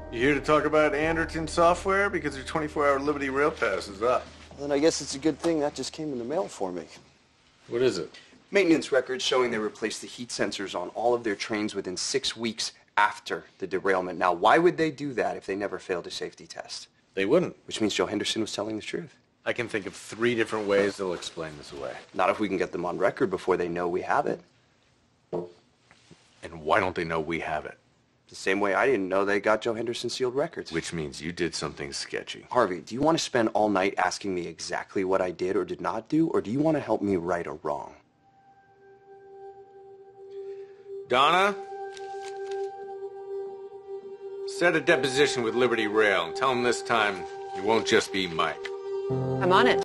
You here to talk about Anderton Software? Because your 24-hour Liberty Rail Pass is up. Then I guess it's a good thing that just came in the mail for me. What is it? Maintenance records showing they replaced the heat sensors on all of their trains within 6 weeks after the derailment. Now, why would they do that if they never failed a safety test? They wouldn't. Which means Joe Henderson was telling the truth. I can think of 3 different ways they'll explain this away. Not if we can get them on record before they know we have it. And why don't they know we have it? The same way I didn't know they got Joe Henderson sealed records. Which means you did something sketchy. Harvey, do you want to spend all night asking me exactly what I did or did not do, or do you want to help me right a wrong? Donna? Set a deposition with Liberty Rail and tell them this time it won't just be Mike. I'm on it.